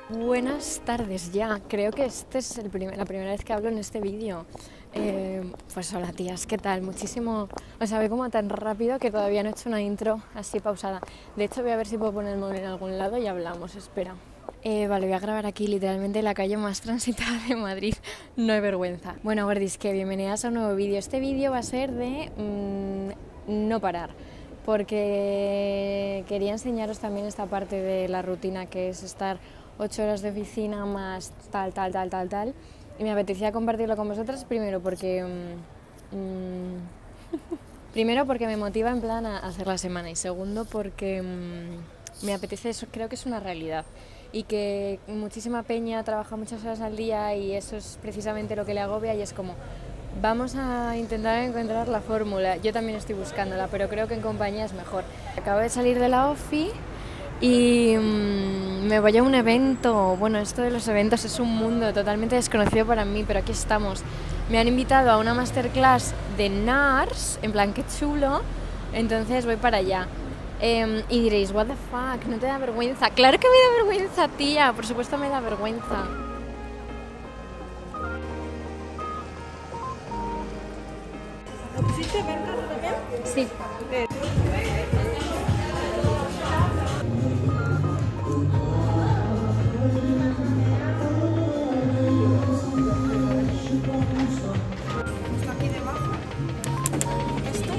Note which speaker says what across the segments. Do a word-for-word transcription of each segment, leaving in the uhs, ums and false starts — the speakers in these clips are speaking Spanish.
Speaker 1: Buenas tardes ya, creo que esta es el primer, la primera vez que hablo en este vídeo. Eh, pues hola tías, ¿qué tal? Muchísimo, o sea, ve como tan rápido que todavía no he hecho una intro así pausada. De hecho voy a ver si puedo poner el móvil en algún lado y hablamos, espera. Eh, vale, voy a grabar aquí literalmente la calle más transitada de Madrid, no hay vergüenza. Bueno, gordis, que bienvenidas a un nuevo vídeo. Este vídeo va a ser de mmm, no parar, porque quería enseñaros también esta parte de la rutina que es estar ocho horas de oficina más tal, tal, tal, tal, tal. Y me apetecía compartirlo con vosotras, primero porque... Mmm, primero porque me motiva en plan a hacer la semana y segundo porque mmm, me apetece, eso creo que es una realidad. Y que muchísima peña trabaja muchas horas al día y eso es precisamente lo que le agobia y es como... Vamos a intentar encontrar la fórmula. Yo también estoy buscándola, pero creo que en compañía es mejor. Acabo de salir de la ofi y mmm, me voy a un evento. Bueno, esto de los eventos es un mundo totalmente desconocido para mí, pero aquí estamos. Me han invitado a una masterclass de NARS, en plan, qué chulo, entonces voy para allá. Eh, y diréis, what the fuck, ¿no te da vergüenza? Claro que me da vergüenza, tía, por supuesto me da vergüenza.
Speaker 2: ¿Pusiste venta también?
Speaker 1: Sí.
Speaker 2: Está aquí debajo. Esto.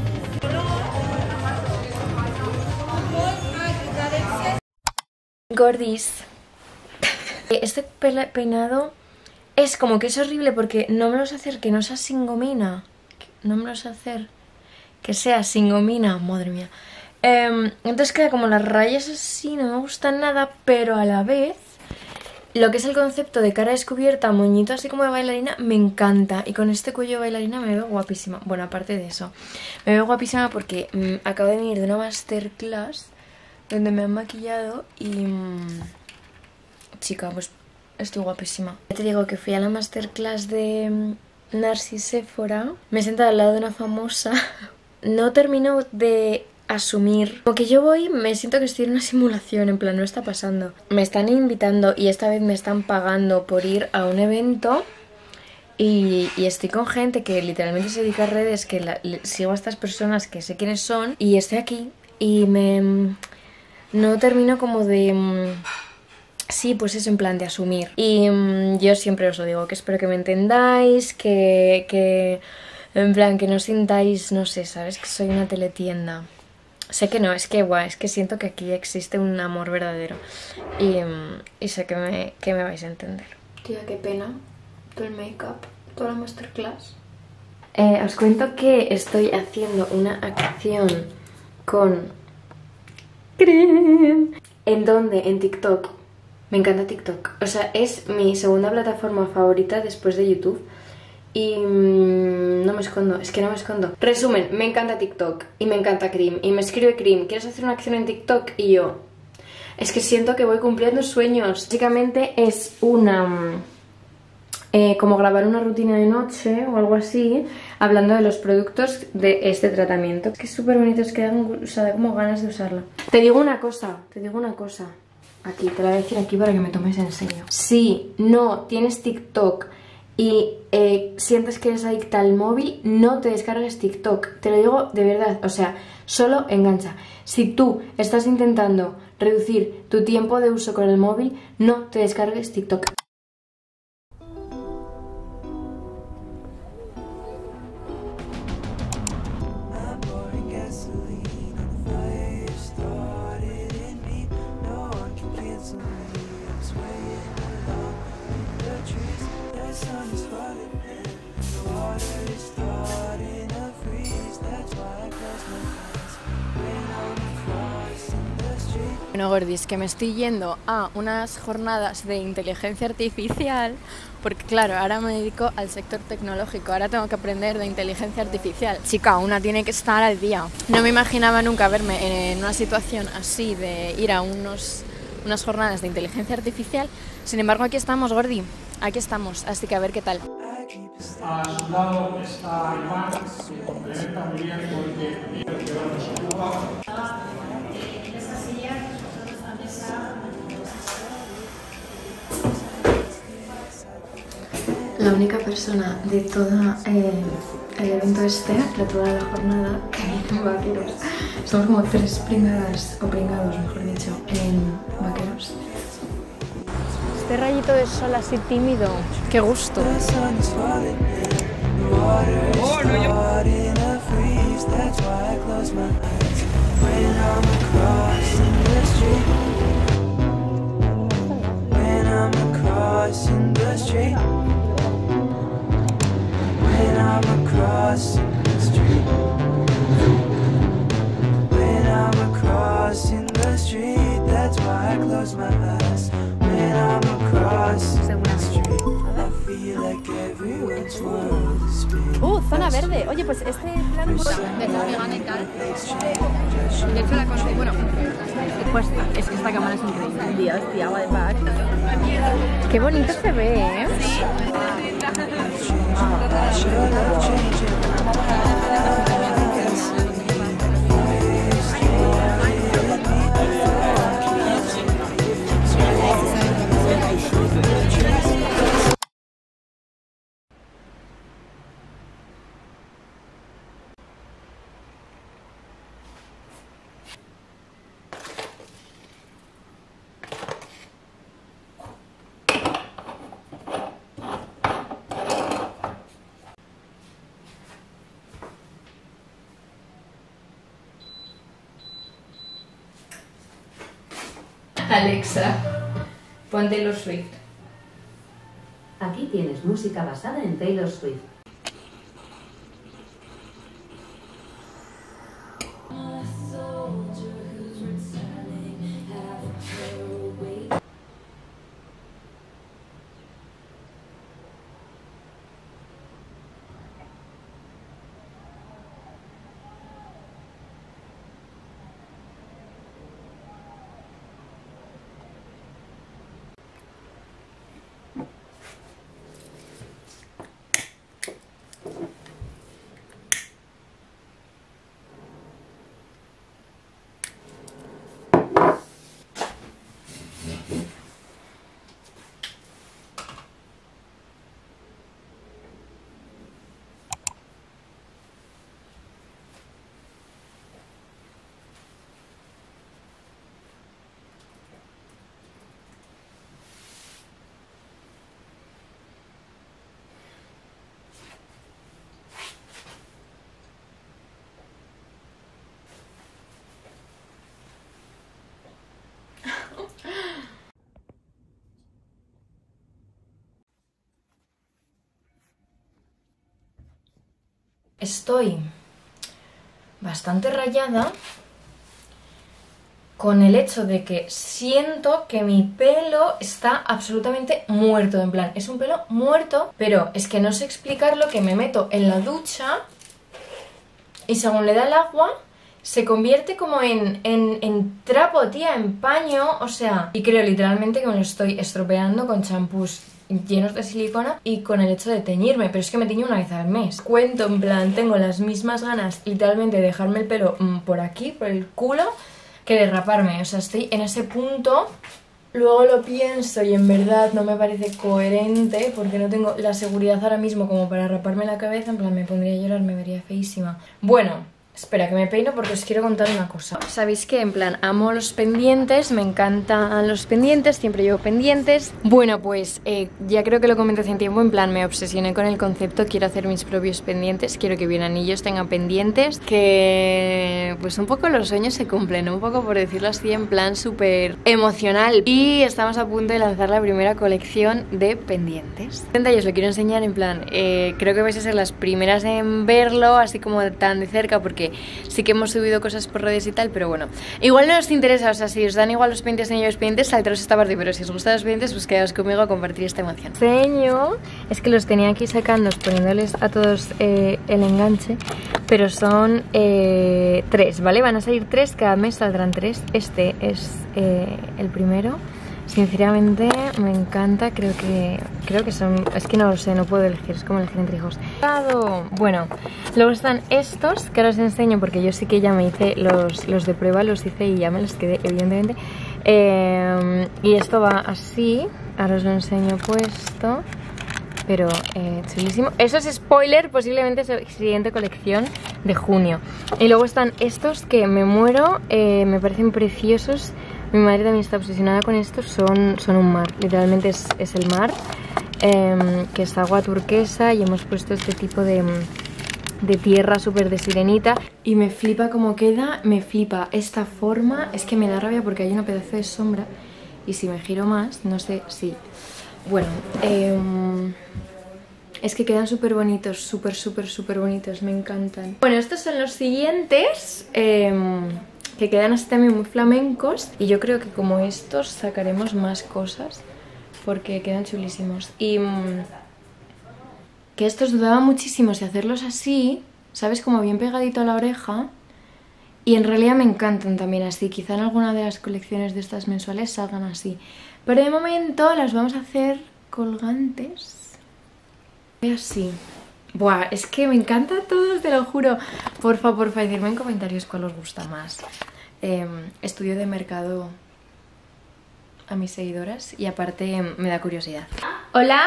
Speaker 1: Gordis, este peinado es como que es horrible porque no me lo sé hacer que no sea sin gomina. No me lo sé hacer que sea sin gomina, madre mía. Eh, entonces queda como las rayas así, no me gustan nada, pero a la vez lo que es el concepto de cara descubierta, moñito así como de bailarina, me encanta. Y con este cuello de bailarina me veo guapísima. Bueno, aparte de eso, me veo guapísima porque mmm, acabo de venir de una masterclass donde me han maquillado y... Mmm, chica, pues estoy guapísima. Ya te digo que fui a la masterclass de mmm, Narsi Sephora. Me he sentado al lado de una famosa. No termino de asumir. Como que yo voy, me siento que estoy en una simulación, en plan, no está pasando. Me están invitando y esta vez me están pagando por ir a un evento. Y, y estoy con gente que literalmente se dedica a redes, que la, le, sigo a estas personas que sé quiénes son. Y estoy aquí y me... No termino como de... Sí, pues eso, en plan de asumir. Y mmm, yo siempre os lo digo, que espero que me entendáis, que, que... En plan, que no sintáis, no sé, ¿sabes? Que soy una teletienda. Sé que no, es que guay, es que siento que aquí existe un amor verdadero. Y, y sé que me, que me vais a entender. Tía, qué pena. Todo el make-up, toda la masterclass. Eh, os cuento que estoy haciendo una acción con... Cream. ¿En dónde? En TikTok. Me encanta TikTok. O sea, es mi segunda plataforma favorita después de YouTube. Y mmm, no me escondo, es que no me escondo. Resumen, me encanta TikTok y me encanta Cream. Y me escribe Cream, ¿quieres hacer una acción en TikTok? Y yo, es que siento que voy cumpliendo sueños. Básicamente es una... Eh, como grabar una rutina de noche o algo así, hablando de los productos de este tratamiento. Es que es súper bonito, es que da, o sea, da como ganas de usarlo. Te digo una cosa, te digo una cosa. Aquí, te la voy a decir aquí para que me tomes en serio. Si no tienes TikTok y eh, sientes que eres adicta al móvil, no te descargues TikTok. Te lo digo de verdad, o sea, solo engancha. Si tú estás intentando reducir tu tiempo de uso con el móvil, no te descargues TikTok. Bueno, gordis, que me estoy yendo a unas jornadas de inteligencia artificial porque, claro, ahora me dedico al sector tecnológico, ahora tengo que aprender de inteligencia artificial. Chica, una tiene que estar al día. No me imaginaba nunca verme en una situación así de ir a unos, unas jornadas de inteligencia artificial. Sin embargo, aquí estamos, gordi, aquí estamos, así que a ver qué tal.
Speaker 3: A su lado está Iván, que complementa muy bien porque el que nos ocupa.
Speaker 1: la única persona de todo eh, el evento este, de toda la jornada, que viene en vaqueros. Somos como tres pringadas, o pringados mejor dicho, en vaqueros. Este rayito de sol así tímido, qué gusto. Oh, no, yo...
Speaker 4: Crossing the street, when I'm crossing the street, when I'm crossing the street, that's why I close my eyes. When I'm crossing the street, I feel like everyone's world is big.
Speaker 5: Uh, zona verde. Oye, pues este plan de la vegana y tal. De hecho la conseguí, bueno, pues es que esta cámara es increíble. Dios, tía, what the fuck. Qué bonito se ve, ¿eh? Sí.
Speaker 1: Alexa, pon Taylor Swift.
Speaker 6: Aquí tienes música basada en Taylor Swift.
Speaker 1: Estoy bastante rayada con el hecho de que siento que mi pelo está absolutamente muerto, en plan, es un pelo muerto, pero es que no sé explicarlo, que me meto en la ducha y según le da el agua se convierte como en, en, en trapo, tía, en paño, o sea, y creo literalmente que me lo estoy estropeando con champús llenos de silicona y con el hecho de teñirme, pero es que me teño una vez al mes. Cuento, en plan, tengo las mismas ganas literalmente de dejarme el pelo mmm, por aquí, por el culo, que de raparme, o sea, estoy en ese punto. Luego lo pienso y en verdad no me parece coherente porque no tengo la seguridad ahora mismo como para raparme la cabeza, en plan me pondría a llorar, me vería feísima. Bueno, espera que me peino porque os quiero contar una cosa. Sabéis que en plan amo los pendientes, me encantan los pendientes, siempre llevo pendientes. Bueno, pues eh, ya creo que lo comenté hace un tiempo, en plan me obsesioné con el concepto, quiero hacer mis propios pendientes, quiero que bien anillos tengan pendientes, que pues un poco los sueños se cumplen, un poco por decirlo así en plan súper emocional. Y estamos a punto de lanzar la primera colección de pendientes. Y os lo quiero enseñar en plan, eh, creo que vais a ser las primeras en verlo, así como tan de cerca porque sí que hemos subido cosas por redes y tal, pero bueno, igual no os interesa, o sea, si os dan igual los pendientes y los pendientes, saltaros esta parte, pero si os gustan los pendientes, pues quedaos conmigo a compartir esta emoción. Enseño, es que los tenía aquí sacando, poniéndoles a todos eh, el enganche, pero son eh, tres, ¿vale? Van a salir tres, cada mes saldrán tres. Este es eh, el primero. Sinceramente me encanta, creo que creo que son, es que no lo sé, no puedo elegir, es como elegir entre hijos. Bueno, luego están estos que ahora os enseño porque yo sí que ya me hice los, los de prueba, los hice y ya me los quedé evidentemente. Eh, y esto va así, ahora os lo enseño puesto. pero eh, chulísimo. Eso es spoiler, posiblemente es la siguiente colección de junio. Y luego están estos que me muero, eh, me parecen preciosos. Mi madre también está obsesionada con estos, son, son un mar, literalmente es, es el mar, eh, que es agua turquesa y hemos puesto este tipo de, de tierra súper de sirenita. Y me flipa cómo queda, me flipa esta forma, es que me da rabia porque hay una pedazo de sombra y si me giro más, no sé si... Bueno, eh, es que quedan súper bonitos, súper, súper, súper bonitos, me encantan. Bueno, estos son los siguientes, eh, que quedan así también muy flamencos. Y yo creo que como estos sacaremos más cosas, porque quedan chulísimos. Y mmm, que estos dudaba muchísimo si hacerlos así, ¿sabes? Como bien pegadito a la oreja. Y en realidad me encantan también así. Quizá en alguna de las colecciones de estas mensuales salgan así. Pero de momento las vamos a hacer colgantes. Así. Buah, es que me encantan todos, te lo juro. Porfa, porfa, decidme en comentarios cuál os gusta más. Eh, estudio de mercado a mis seguidoras y aparte me da curiosidad. ¿Hola?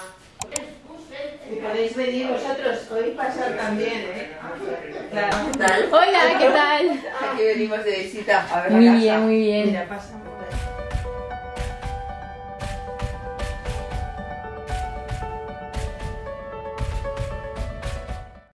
Speaker 7: Y podéis venir vosotros, podéis pasar también, ¿eh? Claro.
Speaker 1: Hola, ¿qué tal?
Speaker 7: Aquí venimos de visita a ver
Speaker 1: Muy
Speaker 7: la casa.
Speaker 1: bien, muy bien.
Speaker 7: Mira, pasa.